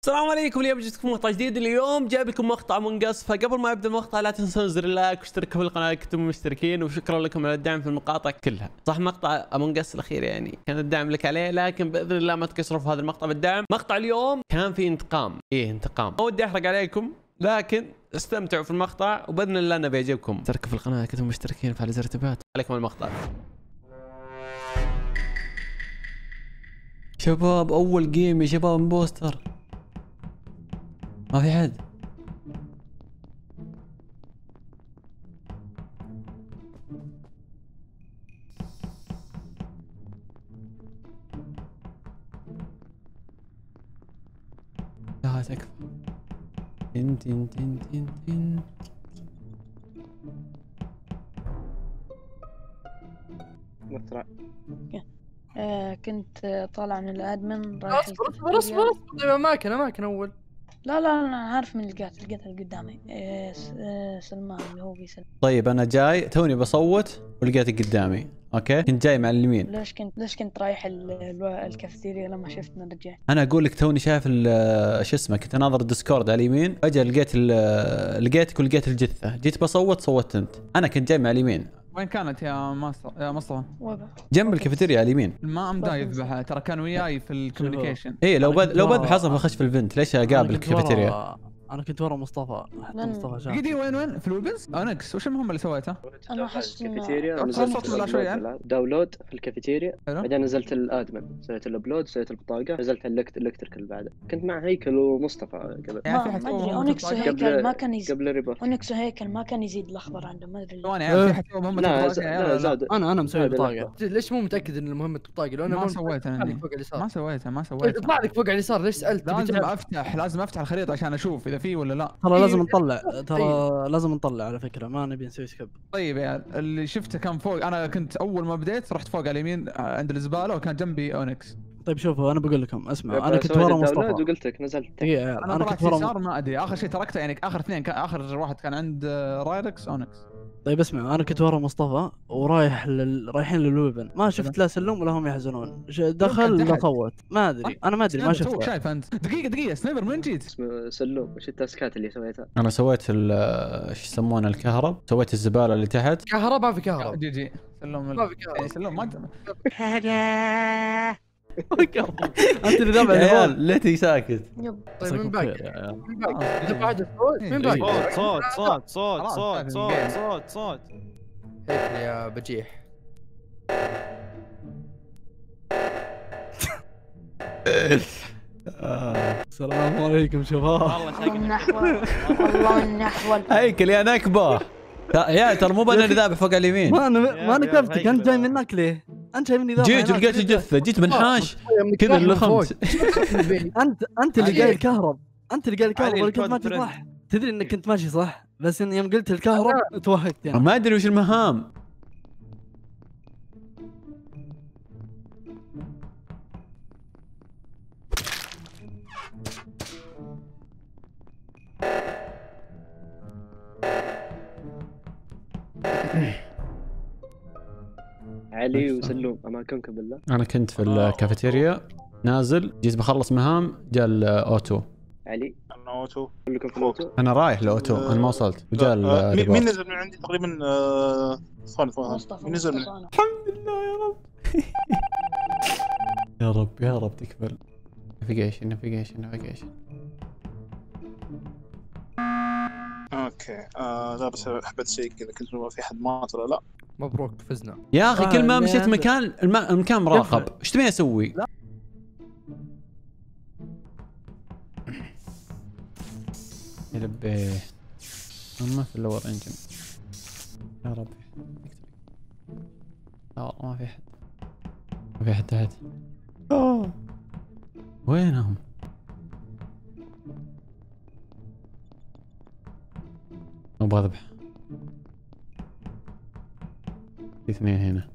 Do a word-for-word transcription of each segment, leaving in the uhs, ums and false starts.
السلام عليكم، اليوم جيتكم مقطع جديد. اليوم جايب لكم مقطع منقص، فقبل ما يبدا المقطع لا تنسون زر اللايك واشتركوا في القناه كنتم مشتركين، وشكرا لكم على الدعم في المقاطع كلها. صح مقطع منقص الاخير يعني كان الدعم لك عليه، لكن باذن الله ما تقصروا في هذا المقطع بالدعم. مقطع اليوم كان في انتقام، ايه انتقام. ما ودي احرق عليكم لكن استمتعوا في المقطع وباذن الله انه بيعجبكم. اشتركوا في القناه كنتم مشتركين وفعلوا زر التنبيهات. عليكم المقطع. شباب اول جيم يا شباب امبوستر، ما في حد. لا تكفى. تن تن تن تن تن. مطرح. آه كنت طالع من الادمن رايح اصبر اصبر اصبر اصبر اماكن اماكن اول. لا لا انا عارف من اللي لقيت لقيتها قدامي. آه س- آه سلمان اللي هو بيسلم. طيب انا جاي توني بصوت ولقيتك قدامي، اوكي؟ كنت جاي مع اليمين. ليش كنت ليش كنت رايح ال- ال- الكافيتيريا لما شفتنا رجعت؟ انا اقول لك توني شايف ال- شو اسمه، كنت اناظر الديسكورد على اليمين، فجاه لقيت ال- لقيتك ولقيت الجثه، جيت بصوت صوتت انت. انا كنت جاي مع اليمين. وين كانت يا مصطفى؟ يا مصطفى وبا. جنب الكافيتيريا على اليمين. ما امدا يذبحها، ترى كان وياي في الكوميونيكيشن. ايه لو أنا بد... كنت لو ورا- بذبح اصلا بخش في الفنت، ليش اقابل أنا كنت الكافيتيريا؟ ورا- انا كنت ورا مصطفى حتى من- مصطفى شاف. دقيقة وين وين؟ في الويبنز؟ اونكس وش المهمة اللي سويتها؟ انا احس إن- الكافيتيريا أصلاً ونزلت صوت ولا شوي يعني؟ الأبلود- داونلود في الكافيتيريا، حلو. بعدين نزلت الادمن، سويت الابلود، سويت البطاقه، نزلت الإلكت- الالكتريكال بعدها. كنت مع هيكل ومصطفى قبل يعني في ما حد ما سوى ادري مهمة اونكس البطاقة؟ وهيكل ما كان يزيد. قبل الريبورت. اونكس وهيكل ما كان يزيد الاخضر عنده، ما ادري ليه. ثواني يعني في حد سوى مهمة لا البطاقة ز- يا لا لا؟ زاد. انا انا مسوي هذا بطاقه. لحظة. ليش مو متاكد ان مهمه البطاقه؟ لو انا ما مو سويتها متأكد، أنا. فوق اليسار. ما سويتها ما طيب سويتها. اطلع لك فوق على اليسار، ليش سالت؟ تبي لازم تعرف؟ افتح لازم افتح الخريطة عشان اشوف اذا في ولا لا. ترى لازم إيه. نطلع، ترى لازم نطلع على فكره، ما نبي نسوي سكب. طيب يا اللي شفته كان فوق، انا كنت اول ما بديت رحت فوق على اليمين عند الزبالة وكان جنبي اونكس. طيب شوفوا انا بقول لكم اسمع، انا كنت سويت ورا الداونلود مصطفى. وقلت لك نزلت. دقيقه يا عيال، انا انا طلعت كنت ورا يسار م... ما ادري، اخر شيء تركته يعني اخر اثنين كان اخر واحد كان عند آه، رايدكس اونكس. طيب اسمع، انا كنت ورا مصطفى ورايح لل... رايحين للويبن، ما شفت لا سلم ولا هم يحزنون. ش- دخل تحت. لا صوت، ما ادري انا ما ادري ما سنايبر توك، شفت. شايف انت؟ دقيقة دقيقة سنايبر من جيت؟ اسمه سلوم. وش التاسكات اللي سويتها؟ انا سويت ال- شو يسمونه الكهرب، سويت الزباله اللي تحت. كهرباء ما في كهرباء. جي جي سلم ما في كهرباء. يعني سلم ما انت انت اللي ذابح يا اللي فوق. عيال ليه تي ساكت؟ يب. طيب من خير باقي؟ يا عيال. من باقي؟ اذا بعد الصوت من باقي؟ صوت صوت صوت خلاص، صوت فاهم صوت الجيم. صوت صوت هيك يا بجيح. السلام عليكم شباب. والله الله شكلك النحول الله النحول. هيكل يا نكبه. يا عيال ترى مو انا اللي ذابح فوق على اليمين. ما انا يا ما أخي نكبتك، هيكل. انت جاي منك ليه؟ انت جاي مني ذابح جيت هناك. ولقيت الجثه، جيت منحاش كذا اللي خمس. انت انت اللي علي. قايل الكهرب، انت اللي قايل الكهرب علي ولا كنت الكود ماشي فريند. صح؟ تدري انك كنت ماشي صح، بس إن يوم قلت الكهرب توهقت يعني. ما ادري وش المهام. علي وسلوم اماكنكم بالله. انا كنت في الكافيتيريا نازل، جيت بخلص مهام جاء الاوتو. علي انا اوتو. كلكم في الاوتو. انا رايح لاوتو، انا ما وصلت وجاء آه، مين- مين الريبورت. نزل من عندي تقريبا؟ آه، ثواني ثواني مصطفى مين نزل من مصطفى أنا. الحمد لله يا رب. يا رب يا رب تكمل. نافيجيشن نافيجيشن نافيجيشن. اوكي آه لا بس حبيت شيء كذا، كنت ما في حد مات ولا لا. مبروك فزنا. يا اخي آه، كل ما اللي مشيت عنده- مكان الم- المكان مراقب، يفرق. ايش تبيني اسوي؟ يا لبي ما في اللور انجن. يا ربي لا والله ما في حد، ما في حد تحت. آه. وينهم؟ ابغى اذبح. في اثنين هنا.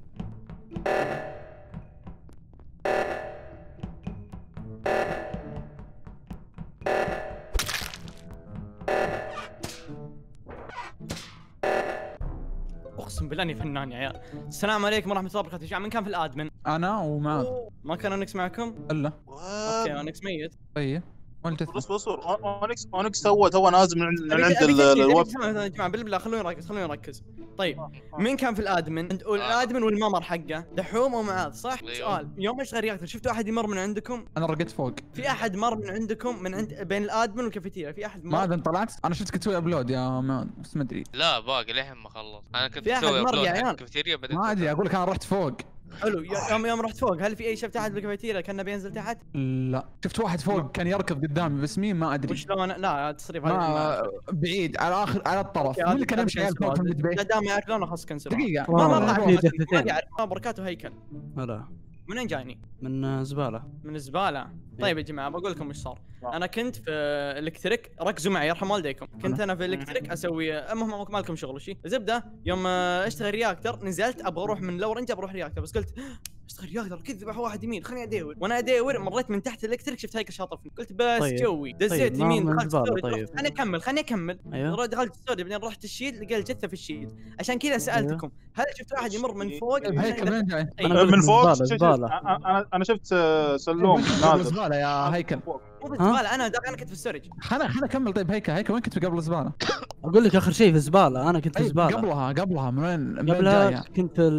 اقسم بالله اني فنان يا عيال. السلام عليكم ورحمه الله وبركاته. يا جماعه من كان في الادمن؟ انا ومعاذ ما كان انكس معكم؟ الا. اوكي انكس ميت. طيب بص بص اونكس اونكس تو تو نازل من من عند الويب. يا جماعه بالله خلونا نركز خلونا نركز. طيب مين كان في الادمن؟ الادمن والممر حقه دحوم ومعاذ صح؟ سؤال يوم اشغل رياكتر شفتوا احد يمر من عندكم؟ انا رقدت فوق. في احد مر من عندكم من عند بين الادمن والكافيتيريا؟ في احد مر؟ ما ادري طلعت انا شفتك تسوي ابلود يا مان بس ما ادري. لا باقي للحين ما خلص. انا كنت في أحد اسوي مر ابلود يا حق عيال. الكافيتيريا بعدين ما ادري اقول لك انا رحت فوق. حلو يوم يوم رحت فوق هل في اي شفت احد بالكافيتيريا كان بينزل تحت؟ لا شفت واحد فوق كان يركض قدامي بس مين ما ادري. وشلون؟ لا تصريف ما بعيد على اخر على الطرف. مين اللي كان يمشي عيال فوق في المدبي؟ لا دام يعرف لونه خلاص كنسل. دقيقة ما ما ما في اعرف جثتين. بركاته هيكل. لا منين جايني؟ من زباله. من الزباله. طيب يا جماعه بقول لكم ايش صار. انا كنت في الكتريك، ركزوا معي يرحم والديكم. كنت انا في الكتريك اسوي المهم ما لكم شغل شيء. زبده يوم اشتغل رياكتر نزلت ابغى اروح من لورنج ابغى اروح رياكتر بس قلت اشتغل رياكتر كذا ذبح واحد يمين خليني ادور. وانا ادور مريت من تحت الالكتريك شفت هيكل شاطفني قلت بس طيب. جوي دزيت طيب. ما يمين من دخلت الزبالة ستوري طيب. خليني اكمل خليني اكمل. ايوه دخلت ستوري بعدين رحت الشيل لقى الجثه في الشيل. عشان كذا سالتكم هل شفتوا احد يمر من فوق؟ هيكل وين جاي؟ أنا من فوق زبالة- شفت- زبالة. انا انا شفت سلوم قبل نازل الزبالة يا هيكل. مو بالزباله انا انا كنت في السورج. خلنا خلنا اكمل. طيب هيكل هيكل وين كنت قبل الزبالة؟ اقول لك اخر شيء في الزباله. انا كنت في طيب الزباله قبلها قبلها من وين من وين قبلها جاية؟ كنت في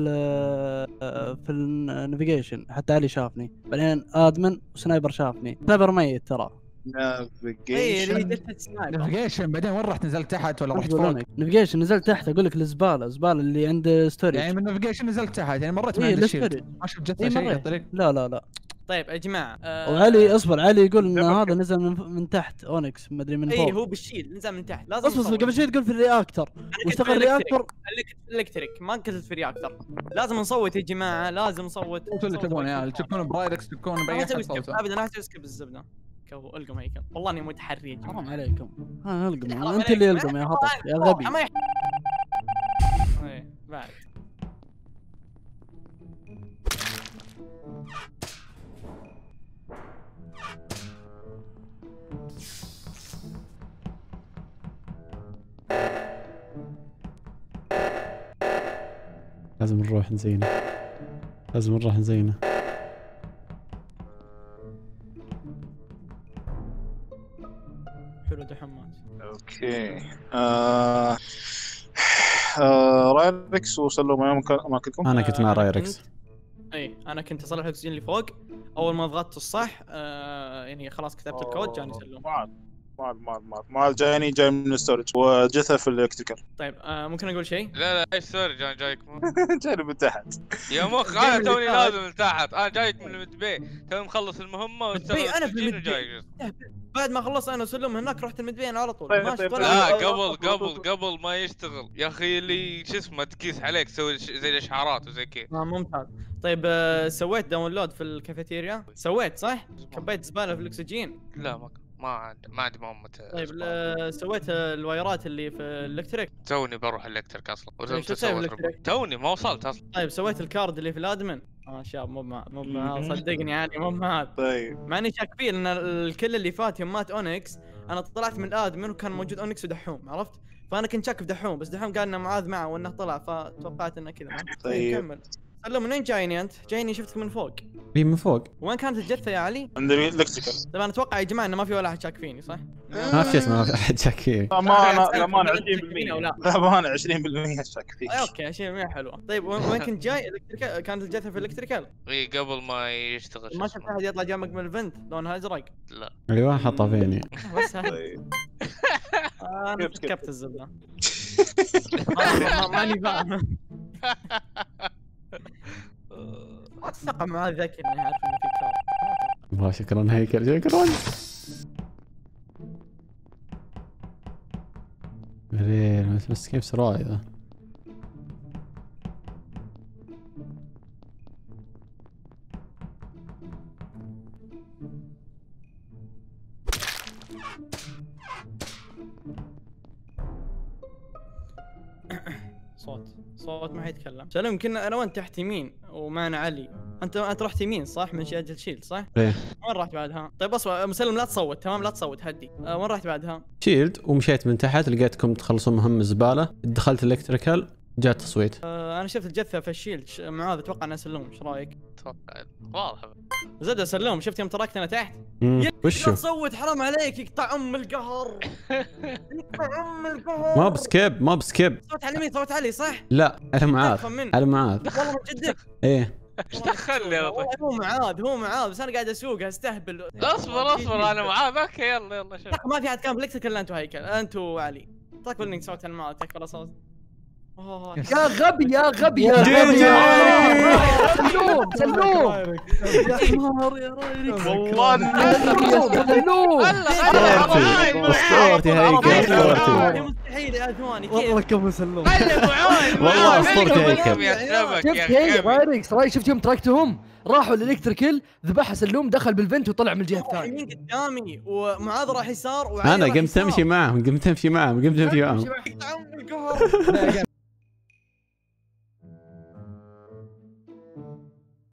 ال في النافيجيشن حتى علي شافني بعدين ادمن وسنايبر شافني. سنايبر ميت ترى. اي نافيجيشن اللي جثه سنايبر. نافيجيشن بعدين وين رحت نزلت تحت ولا رحت فوق؟ نافيجيشن نزلت تحت اقول لك الزباله الزباله اللي عند ستوري. يعني من نافيجيشن نزلت تحت يعني مريت من إيه عند الشيلد. الستوري. ما شفت جثة إيه شيء في مريت. الطريق. لا لا لا. طيب يا جماعه آه وعلي اصبر علي يقول ان هذا نزل من, من تحت اونكس ما ادري من فوق. اي هو بالشيل نزل من تحت لازم اصبر نصور. قبل شوي تقول في الرياكتر واشتغل رياكتر. اللي كنت في الكتريك ما كنت في الرياكتر. لازم نصوت يا جماعه لازم نصوت. انتوا اللي تبون يا عيال تكونوا برايركس تكونوا باي ما حد اسوي سكيب صوته. ابدا ما اسوي سكيب الزبده. كفو القم هيكل والله اني متحري يا جماعه. حرام عليكم. ها القم حرام انت اللي عليكم. القم يا هطل يا غبي. ما يح- ايه بعد لازم نروح نزينه. لازم نروح نزينه. حلو دحمات. اوكي آه... آه... رايركس وسلوم ايام اماكنكم. انا كنت مع رايركس. اي انا كنت اصلح الاكسجين اللي فوق. اول ما ضغطت الصح آه يعني خلاص كتبت الكود جاني سلوم. مال مال مال مال مال جايني جاي من الستورج وجثه في الالكتريكال. طيب آه ممكن اقول شيء؟ لا لا ايش سوري جاي جايك جاي من تحت يا مخ انا توني نازل من تحت. انا جايك من المدبي توني مخلص المهمه واشتغل أنا في السجين المدبي. وجايك. بعد ما خلصت انا وسلم هناك رحت المدبين على طول. طيب، ما طيب، شفت طيب. ولا- لا قبل قبل قبل ما يشتغل يا اخي اللي شو اسمه تقيس عليك تسوي ش- زي الاشعارات وزي كذا. آه ممتاز. طيب آه سويت داونلود في الكافيتيريا؟ سويت صح؟ كبيت زباله في الاكسجين. لا ما ما عندي ما عندي مهمة. طيب آه سويت آه، الوايرات اللي في الالكتريك. توني بروح الالكتريك اصلا إيش وزمت تسوي سويت بالإلكتريك؟ ريبورت. توني ما وصلت اصلا. طيب سويت الكارد اللي في الادمن. اه شاب مو مع مو مع صدقني عادي مو مع طيب مع اني شاك فيه ان الكل اللي فات يوم مات اونكس انا طلعت من الادمن وكان موجود اونكس ودحوم عرفت؟ فانا كنت شاك في دحوم بس دحوم قال انه معاذ معه وانه طلع فتوقعت انه كذا. طيب. كمل. سلم منين جايني انت؟ جايني شفتك من فوق. هي من فوق. وين كانت الجثه يا علي؟ عند الالكتريكال. طيب انا اتوقع يا جماعه انه ما في ولا احد شاك فيني صح؟ ما في اسمه ما في احد شاك فيه. امانه الامانه أنت عشرين فيني بالمية ولا؟ لا امانه عشرين بالمية شاك فيك. آه، اوكي شيء ما حلو. طيب وين وين كنت جاي؟ الكتريكال كانت الجثه في الالكتريكال. اي قبل ما يشتغل شو ما شفت اسمه. احد يطلع جنبك من الفنت لونها ازرق. لا ايوه حطها فيني. بس هذا. طيب آه، انا سكيب، سكيب. كبت الزبده. آه، ما- ماني فاهم. اتوقع معاذ ذكي انه يعرف انه في كار. والله شكرا هيكل شكرا. غريب بس كيف سراي ذا. صوت صوت ما حيتكلم. سلام كنا انا وانت تحت يمين ومعنا علي. انت انت رحت يمين صح من شيء شيلد صح؟ ايه وين رحت بعدها؟ طيب اصبر مسلم لا تصوت تمام لا تصوت هدي. أه وين رحت بعدها؟ شيلد ومشيت من تحت لقيتكم تخلصون مهمة زبالة. دخلت الكتريكال جاء تصويت. آه انا شفت الجثه في الشيلد ش- معاذ اتوقع انها سلوم، ايش رايك؟ اتوقع واضح. زبده سلوم، شفت يوم تركت انا تحت؟ مم. لا وشو؟ تصوت حرام عليك، يقطع ام القهر. يقطع ام القهر. ما بسكيب ما بسكيب. صوت على مين؟ صوت علي صح؟ لا على معاذ أفهم منه. على معاذ. والله من جدك. ايه ايش دخلني يا والله هو معاذ هو معاذ بس انا قاعد اسوق استهبل. اصبر اصبر انا معاه. اوكي يلا يلا شوف. ما في احد كان بالكتك الا انت وهيكل، انت وعلي. تكفى انك سويت الماء، تكفى صوت. اوه يا غبي يا غبي يا جي غبي جي. سلوم سلوم يا حمار يا رايك. والله سلوم اسطورتي هيكل اسطورتي. مستحيل يا ثواني والله كيف؟ كم سلوم. والله اسطورتي هيكل. شفت هي رايركس رايك شفت يوم تركتهم راحوا الالكتريكال ذبحها سلوم دخل بالفنت وطلع من الجهه الثانيه. يمين قدامي ومعاذ راح يسار وعلي انا راح قمت يسار. امشي معهم قمت امشي معهم قمت امشي معهم. يقطع ام القهر.